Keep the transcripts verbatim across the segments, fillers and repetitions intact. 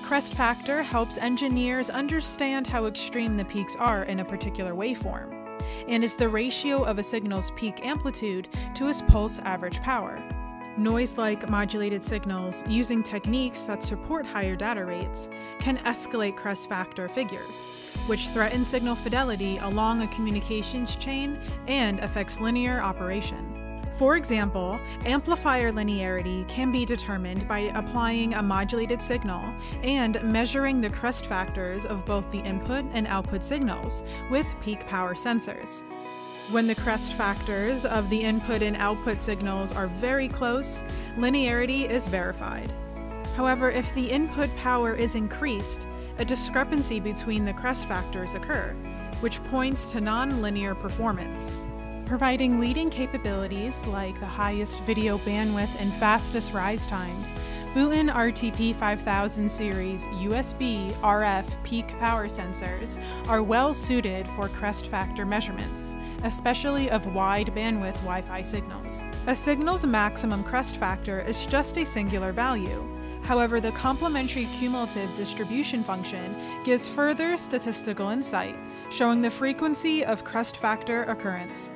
Crest Factor helps engineers understand how extreme the peaks are in a particular waveform, and is the ratio of a signal's peak amplitude to its pulse average power. Noise-like modulated signals, using techniques that support higher data rates, can escalate Crest Factor figures, which threaten signal fidelity along a communications chain and affects linear operation. For example, amplifier linearity can be determined by applying a modulated signal and measuring the crest factors of both the input and output signals with peak power sensors. When the crest factors of the input and output signals are very close, linearity is verified. However, if the input power is increased, a discrepancy between the crest factors occur, which points to non-linear performance. Providing leading capabilities like the highest video bandwidth and fastest rise times, Boonton R T P five thousand series U S B R F peak power sensors are well suited for crest factor measurements, especially of wide bandwidth Wi-Fi signals. A signal's maximum crest factor is just a singular value. However, the complementary cumulative distribution function gives further statistical insight, showing the frequency of crest factor occurrence.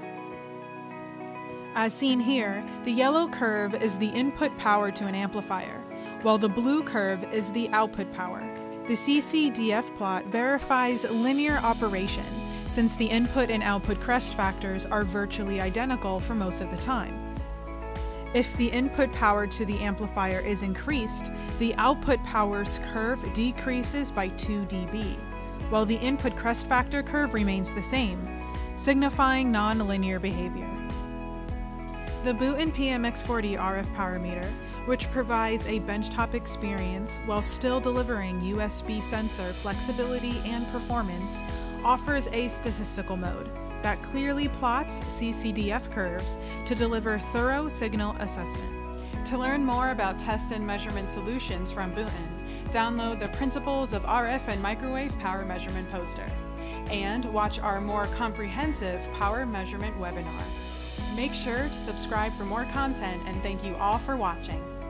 As seen here, the yellow curve is the input power to an amplifier, while the blue curve is the output power. The C C D F plot verifies linear operation, since the input and output crest factors are virtually identical for most of the time. If the input power to the amplifier is increased, the output power's curve decreases by two D B, while the input crest factor curve remains the same, signifying non-linear behavior. The Boonton P M X forty R F power meter, which provides a benchtop experience while still delivering U S B sensor flexibility and performance, offers a statistical mode that clearly plots C C D F curves to deliver thorough signal assessment. To learn more about test and measurement solutions from Boonton, download the Principles of R F and Microwave Power Measurement poster, and watch our more comprehensive power measurement webinar. Make sure to subscribe for more content, and thank you all for watching.